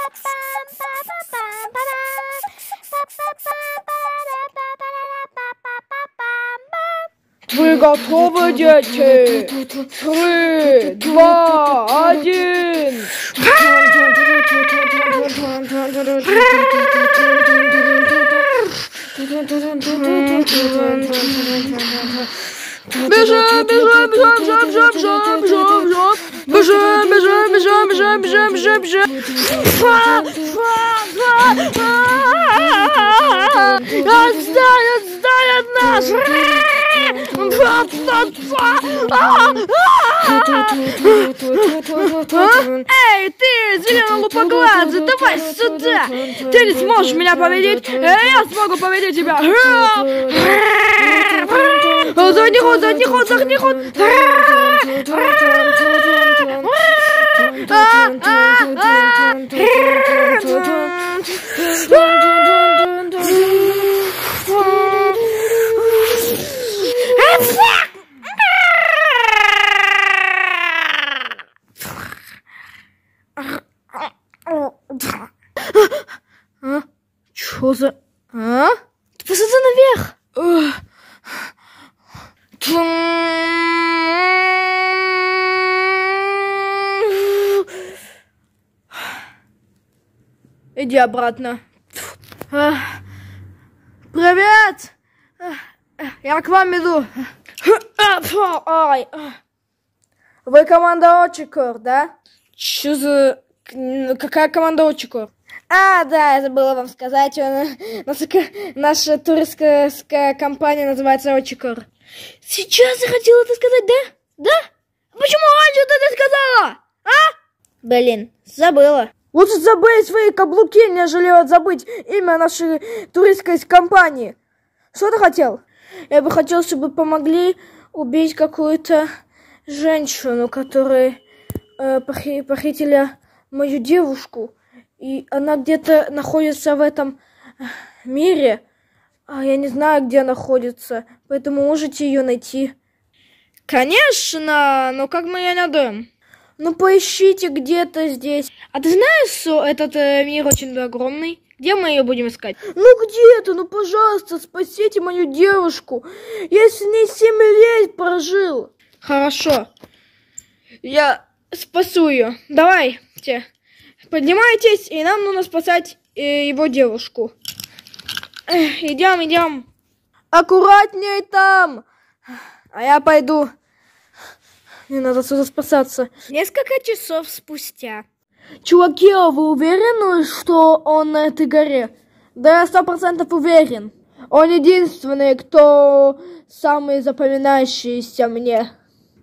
Вы готовы, дети? 3, 2, 1. Бежим, бежим, бежим, бежим, бежим, бежим, бежим, бежим, бежим, бежим, бежим, бежим, бежим. Отстань от нас! Эй, ты, зелено-лупоглазый, давай сюда! Ты не сможешь меня победить, я смогу победить тебя! Задний ход, задний ход, задний ход! Чё за... А? Ты посмотри наверх! Иди обратно. Привет! Я к вам иду. Вы команда Очикор, да? Чё за... Какая команда Очикор? А, да, я забыла вам сказать. Наша туристская компания называется Очикор. Сейчас я хотела это сказать, да? Да? Почему раньше ты это сказала? А? Блин, забыла. Лучше забыть свои каблуки, нежели забыть имя нашей туристской компании. Что ты хотел? Я бы хотел, чтобы помогли убить какую-то женщину, которая похитила мою девушку. И она где-то находится в этом мире. А я не знаю, где она находится. Поэтому можете ее найти. Конечно, но как мы ее найдем? Ну, поищите где-то здесь. А ты знаешь, что этот мир очень огромный? Где мы ее будем искать? Ну, где-то, ну, пожалуйста, спасите мою девушку. Я с ней 7 лет прожил. Хорошо. Я спасу ее. Давайте. Поднимайтесь, и нам нужно спасать его девушку. Идем. Аккуратней там. А я пойду. Мне надо отсюда спасаться. Несколько часов спустя. Чуваки, а вы уверены, что он на этой горе? Да, я 100% уверен. Он единственный, кто самый запоминающийся мне.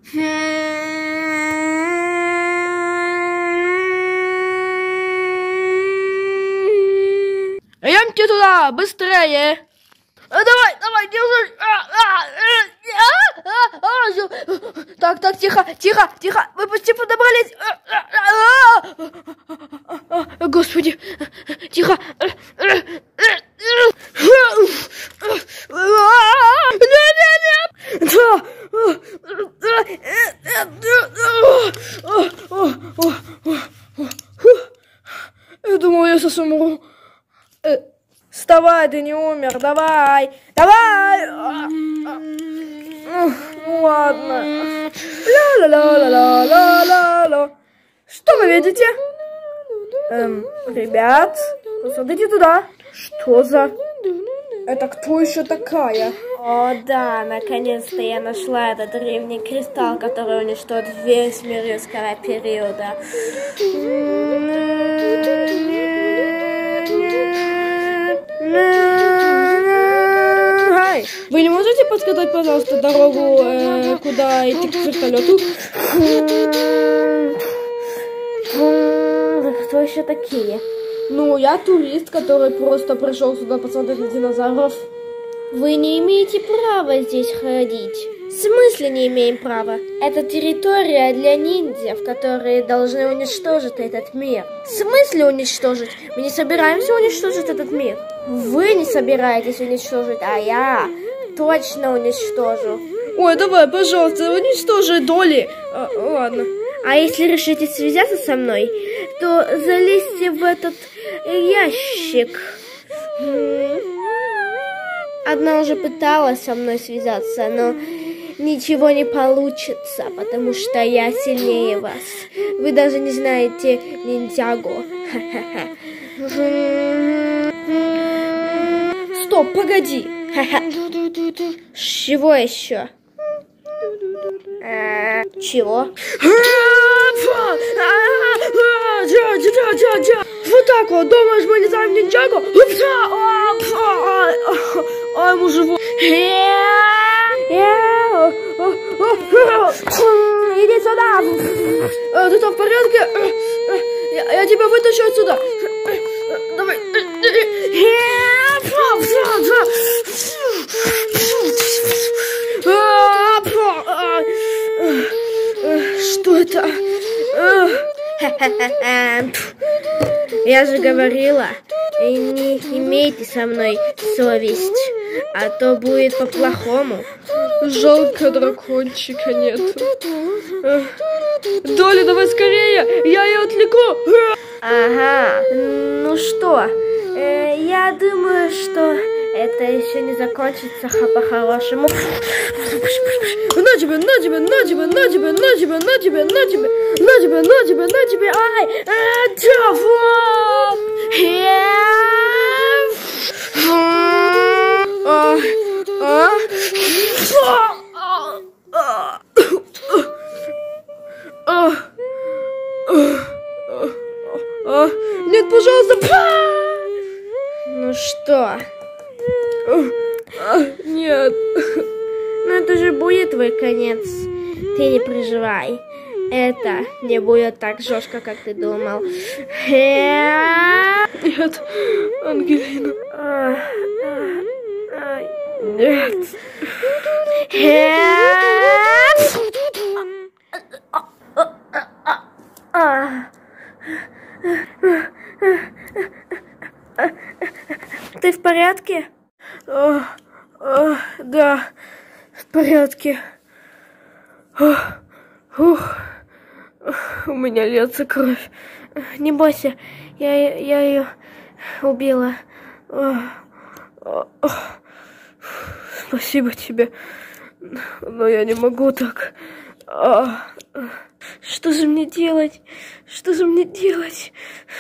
Идемте туда, быстрее. Давай, держи. Так, тихо. Вы почти подобрались. Господи, тихо. Я думал, я совсем умру. Вставай, ты не умер, давай! Ну ладно. Ла-ла-ла-ла-ла-ла-ла. Что вы видите? Ребят, посмотрите туда. Что за... Это кто еще такая? О, да, наконец-то я нашла этот древний кристалл, который уничтожит весь мир юрского периода. Вы не можете подсказать, пожалуйста, дорогу, куда идти к вертолету? Кто еще такие? Ну, я турист, который просто пришел сюда посмотреть на динозавров. Вы не имеете права здесь ходить. В смысле не имеем права? Это территория для ниндзя, которые должны уничтожить этот мир. В смысле уничтожить? Мы не собираемся уничтожить этот мир. Вы не собираетесь уничтожить, а я точно уничтожу. Ой, давай, пожалуйста, уничтожи доли. Ладно. А если решите связаться со мной, что залезьте в этот ящик. Одна уже пыталась со мной связаться, но ничего не получится, потому что я сильнее вас. Вы даже не знаете ниндзяго. Стоп, погоди. Чего еще? Чего? Вот так вот, думаешь, мы не знаем ниндзяго? Ай, ему живот. Иди сюда. Ты что, в порядке? Я тебя вытащу отсюда. Давай. Что это? Я же говорила, не имейте со мной совесть, а то будет по-плохому. Жалко, дракончика нет. Доля, давай скорее, я ее отвлеку. Ага, ну что, я думаю, что это еще не закончится по-хорошему. На тебе, на тебе, на тебе, на тебе, на тебе, на тебе, на тебе, на тебе, на тебе, на тебе, ай, нет, пожалуйста. Ну что? Нет. Ну это же будет твой конец. Ты не переживай. Это не будет так жестко, как ты думал. Нет, Ангелина. Нет. Ты в порядке? Да, в порядке. У меня льется кровь. Не бойся, я ее убила. Спасибо тебе, но я не могу так. Что же мне делать? Что же мне делать?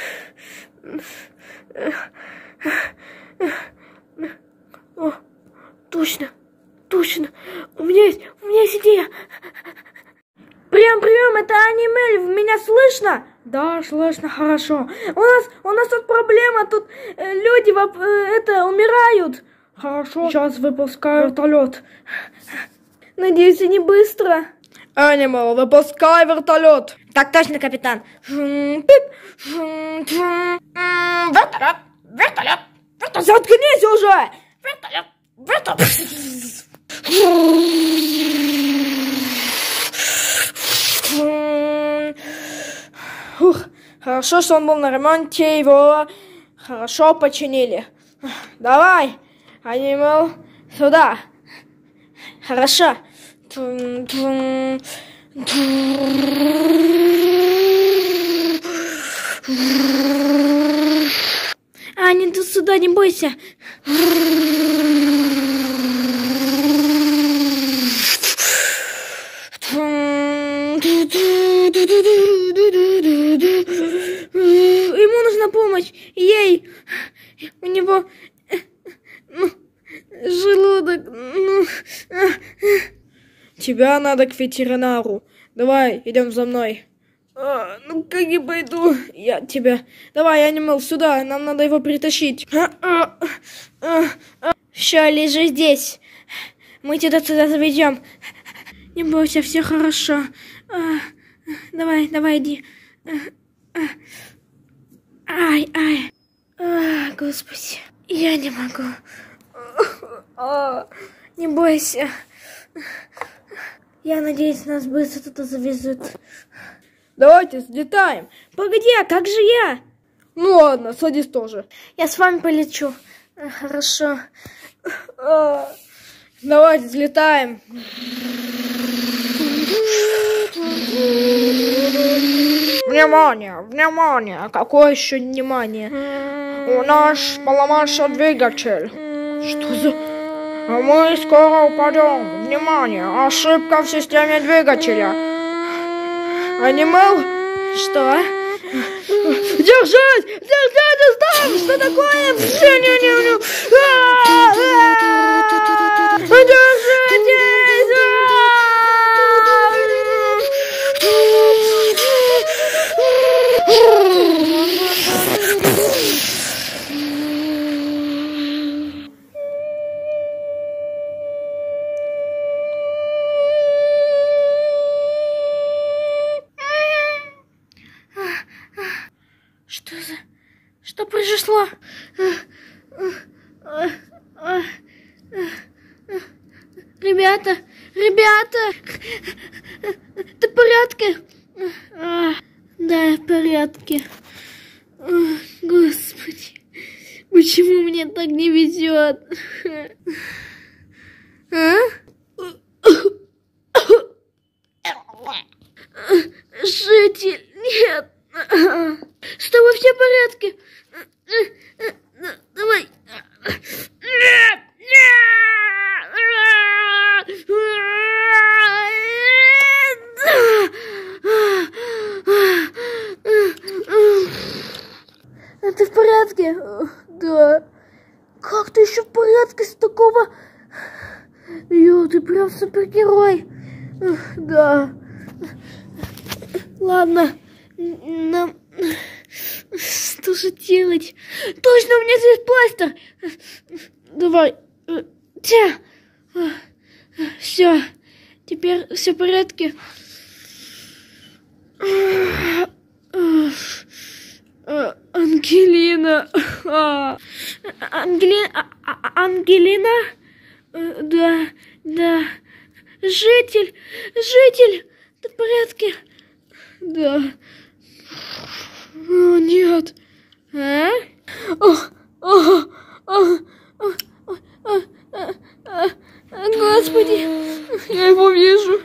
О, точно, точно. У меня есть идея. Прием, это Анимель, меня слышно? Да, слышно хорошо. У нас тут проблема, тут люди умирают. Хорошо, сейчас выпускаю вертолет. Надеюсь, не быстро. Анимал, выпускай вертолет. Так точно, капитан. Вертолет. Заткнись уже! Вертолет. Фух, хорошо, что он был на ремонте, его хорошо починили. Давай, Анимал, сюда. Хорошо. Не тут сюда, не бойся. Ему нужна помощь. Ей. У него желудок. Тебя надо к ветеринару. Давай, идем за мной. Ну как я пойду? Я тебя. Давай, Анимал, сюда. Нам надо его притащить. Все, лежи здесь. Мы тебя сюда заведем. Не бойся, все хорошо. Давай, иди. Ай. Господи, я не могу. Не бойся. Я надеюсь, нас быстро туда завезут. Давайте взлетаем. Погоди, а как же я? Ну ладно, садись тоже. Я с вами полечу. Хорошо. Давайте взлетаем. Внимание, внимание. Какое еще внимание? У нас поломался двигатель. Что за... Мы скоро упадем. Внимание, ошибка в системе двигателя. Анимал? Что? Держать! Держать! Оставь! Что такое? Что произошло? Ребята, ты в порядке? Да, я в порядке. Господи, почему мне так не везет? Житель, нет. С тобой все в порядке? Давай. Ты в порядке? Да. Как ты еще в порядке с такого? Ё, ты прям супергерой. Да. Ладно. Нам... Что же делать? Точно, у меня здесь пластырь. Давай. Все. Теперь все в порядке. Ангелина. Ангелина? Да. Житель. Ты в порядке? Да. О, нет. Господи, я его вижу.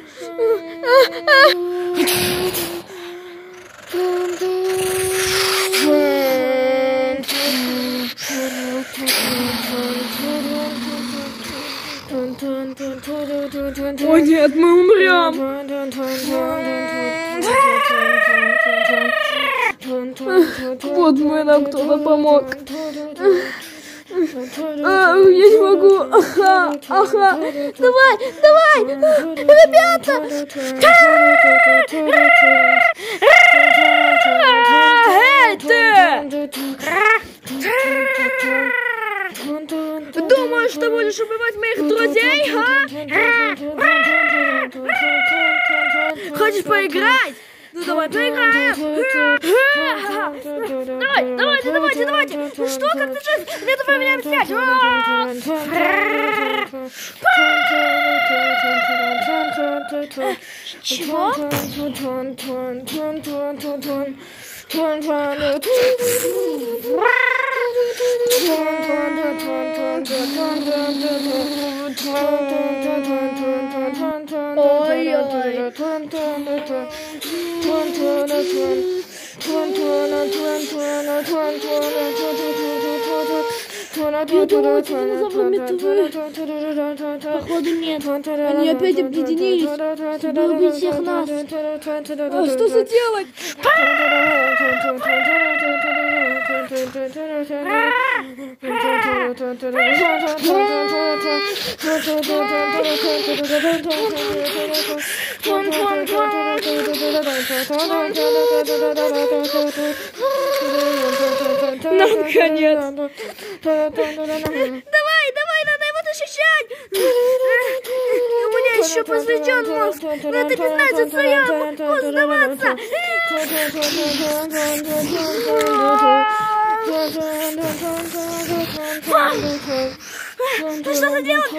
О нет, мы умрем. Вот мы, нам кто-то помог. Я не могу. Ага. Давай. Ребята. Эй, ты! Думаешь, что будешь убивать моих друзей, а? Хочешь поиграть? Ну давай поиграем! Давайте! Ну что, как ты жив? Это поменяем связь! Чего? Я думала, это динозавры походу нет. Они опять объединились, чтобы убить всех нас. Что же делать? Наконец. Давай, надо его защищать. У меня еще поврежден мозг. Но это не значит, что я могу сдаваться. Ты что ты делаешь?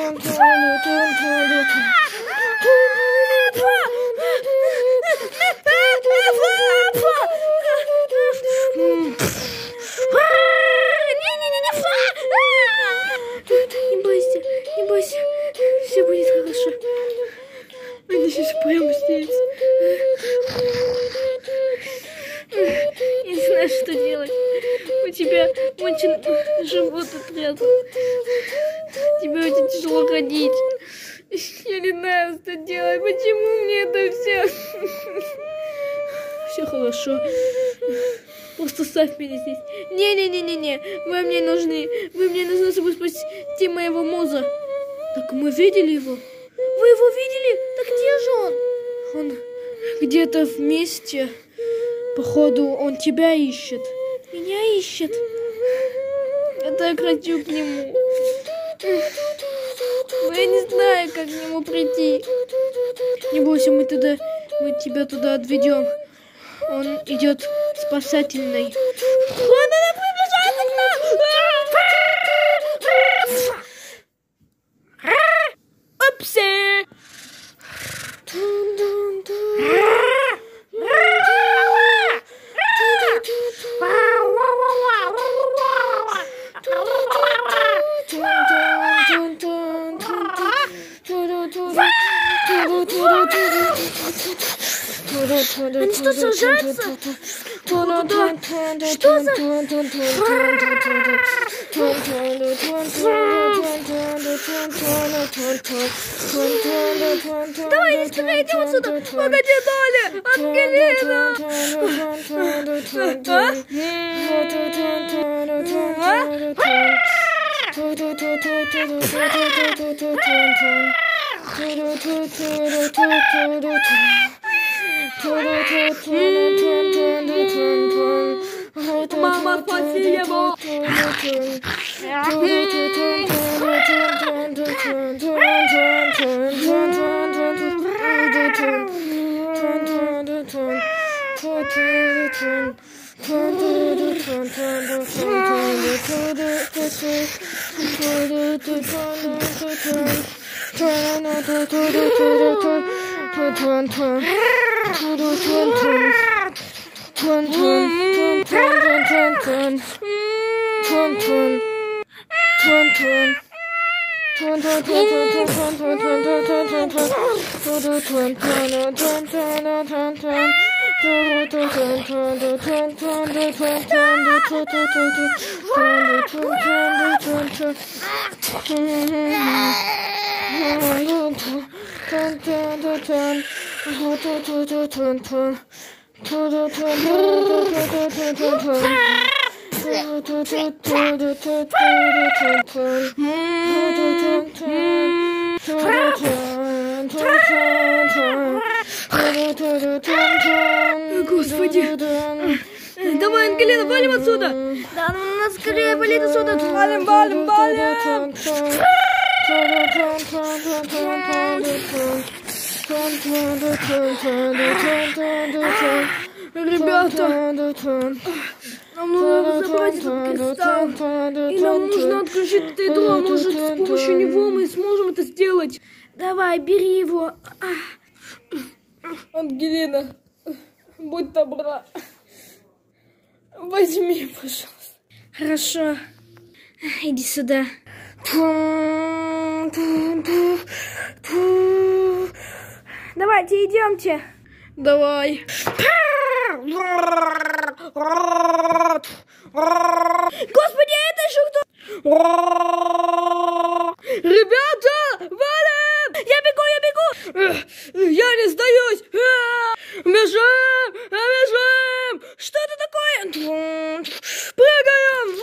Не бойся, все будет хорошо. Они сейчас прямо здесь. знаю, что делать. У тебя очень живот отрезал. Тебе очень тяжело ходить. Я не знаю, что делать. Почему мне это все? Все хорошо. Просто оставь меня здесь. Не-не-не-не-не. Вы мне нужны. Вы мне нужны, чтобы спасти моего муза. Так мы видели его. Вы его видели? Так где же он? Он где-то вместе. Походу, он тебя ищет. Меня ищет. Я так хочу к нему. Но я не знаю, как к нему прийти. Не бойся, мы тебя туда отведем. Он идет спасательной. Он приближается к нам! Опси! Они что, сражаются? Да. Что за... Давай, скорее, идем отсюда! Погоди, Толя! Ангелина! Мама, спаси его! Господи! Давай, Ангелина, валим отсюда! Да, ну надо скорее валить отсюда! Валим, валим, валим! Ребята! Нам нужно забрать этот кристалл. И нам нужно отключить это ядро. Может, с помощью него мы сможем это сделать. Давай, бери его. Ангелина, будь добра. Возьми, пожалуйста. Хорошо. Иди сюда. Давайте, идемте. Давай. Господи, это еще кто? Ребята, валим! Я бегу! Я не сдаюсь! Бежим! Бежим! Что это такое? Прыгаем!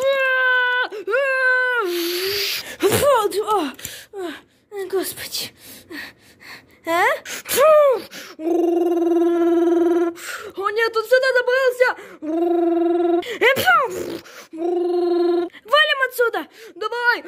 Господи! А? О нет, он сюда добрался! Валим отсюда! Давай!